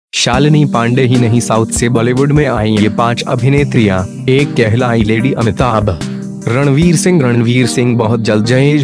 शालिनी पांडे ही नहीं, साउथ से बॉलीवुड में आई ये 5 अभिनेत्रियां। एक कहलाई लेडी अमिताभ। रणवीर सिंह बहुत जल्द जयेश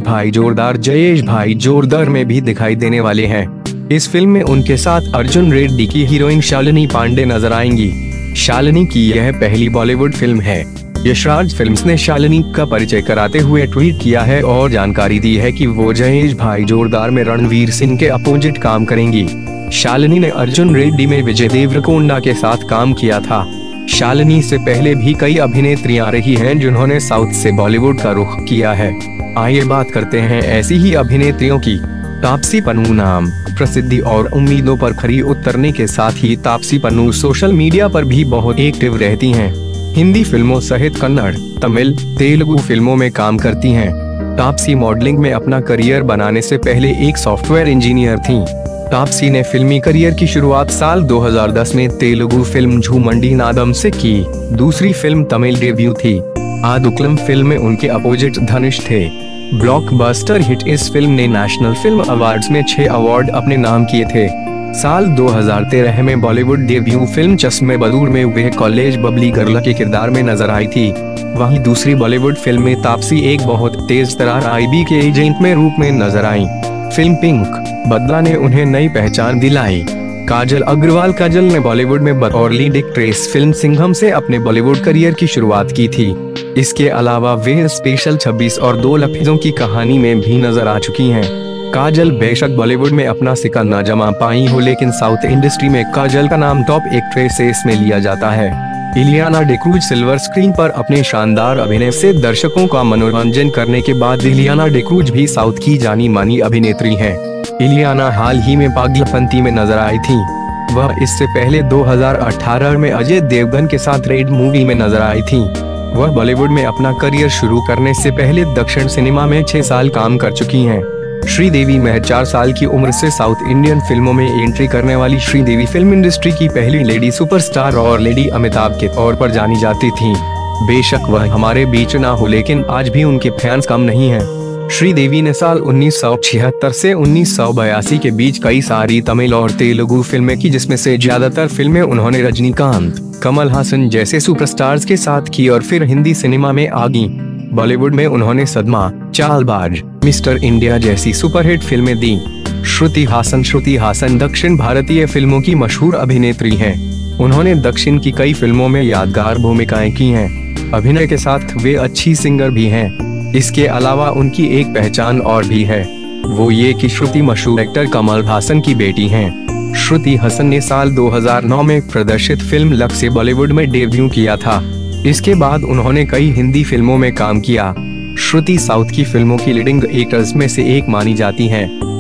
भाई जोरदार में भी दिखाई देने वाले हैं। इस फिल्म में उनके साथ अर्जुन रेड्डी की हीरोइन शालिनी पांडे नजर आएंगी। शालिनी की यह पहली बॉलीवुड फिल्म है। यशराज फिल्म्स ने शालिनी का परिचय कराते हुए ट्वीट किया है और जानकारी दी है कि वो जयेश भाई जोरदार में रणवीर सिंह के अपोजिट काम करेंगी। शालिनी ने अर्जुन रेड्डी में विजय देवरकोंडा के साथ काम किया था। शालिनी से पहले भी कई अभिनेत्रियां रही हैं जिन्होंने साउथ से बॉलीवुड का रुख किया है। आइए बात करते हैं ऐसी ही अभिनेत्रियों की। तापसी पन्नू नाम, प्रसिद्धि और उम्मीदों पर खरी उतरने के साथ ही तापसी पन्नू सोशल मीडिया पर भी बहुत एक्टिव रहती हैं। हिंदी फिल्मों सहित कन्नड़, तमिल, तेलुगु फिल्मों में काम करती हैं। तापसी मॉडलिंग में अपना करियर बनाने से पहले एक सॉफ्टवेयर इंजीनियर थीं। तापसी ने फिल्मी करियर की शुरुआत साल 2010 में तेलुगु फिल्म झूमंडी नादम से की। दूसरी फिल्म तमिल डेब्यू थी। आदुक्कलम फिल्म में उनके अपोजिट धनुष थे। ब्लॉकबस्टर हिट इस फिल्म ने नेशनल फिल्म अवार्ड्स में 6 अवार्ड अपने नाम किए थे। साल 2013 में बॉलीवुड डेब्यू फिल्म चश्मे बदूर में वह कॉलेज बबली गर्ल के किरदार में नजर आई थी। वहीं दूसरी बॉलीवुड फिल्म में तापसी एक बहुत तेज तर्रार IB के एजेंट में रूप में नजर आई। फिल्म पिंक बदला ने उन्हें नई पहचान दिलाई। काजल ने बॉलीवुड में बतौर लीड एक्ट्रेस फिल्म सिंघम से अपने बॉलीवुड करियर की शुरुआत की थी। इसके अलावा वे स्पेशल 26 और 2 लफ्ज़ों की कहानी में भी नजर आ चुकी हैं। काजल बेशक बॉलीवुड में अपना सिक्का न जमा पाई हो, लेकिन साउथ इंडस्ट्री में काजल का नाम टॉप एक्ट्रेसेस में लिया जाता है। इलियाना डिक्रूज सिल्वर स्क्रीन पर अपने शानदार अभिनय से दर्शकों का मनोरंजन करने के बाद इलियाना डिक्रूज भी साउथ की जानी मानी अभिनेत्री हैं। इलियाना हाल ही में पागलपंती में नजर आई थी। वह इससे पहले 2018 में अजय देवगन के साथ रेड मूवी में नजर आई थी। वह बॉलीवुड में अपना करियर शुरू करने से पहले दक्षिण सिनेमा में 6 साल काम कर चुकी हैं। श्रीदेवी महज 4 साल की उम्र से साउथ इंडियन फिल्मों में एंट्री करने वाली श्रीदेवी फिल्म इंडस्ट्री की पहली लेडी सुपरस्टार और लेडी अमिताभ के तौर पर जानी जाती थीं। बेशक वह हमारे बीच ना हो, लेकिन आज भी उनके फैंस कम नहीं हैं। श्रीदेवी ने साल 1976 से 1982 के बीच कई सारी तमिल और तेलुगु फिल्में की, जिसमें से ज्यादातर फिल्में उन्होंने रजनीकांत, कमल हासन जैसे सुपरस्टार्स के साथ की और फिर हिंदी सिनेमा में आ गईं। बॉलीवुड में उन्होंने सदमा, चालबाज, मिस्टर इंडिया जैसी सुपरहिट फिल्में दी। श्रुति हासन दक्षिण भारतीय फिल्मों की मशहूर अभिनेत्री हैं। उन्होंने दक्षिण की कई फिल्मों में यादगार भूमिकाएं की हैं। अभिनय के साथ वे अच्छी सिंगर भी हैं। इसके अलावा उनकी एक पहचान और भी है, वो ये कि श्रुति मशहूर एक्टर कमल हासन की बेटी हैं। श्रुति हासन ने साल 2009 में प्रदर्शित फिल्म लक से बॉलीवुड में डेब्यू किया था। इसके बाद उन्होंने कई हिंदी फिल्मों में काम किया। श्रुति साउथ की फिल्मों की लीडिंग एक्टर्स में से एक मानी जाती हैं।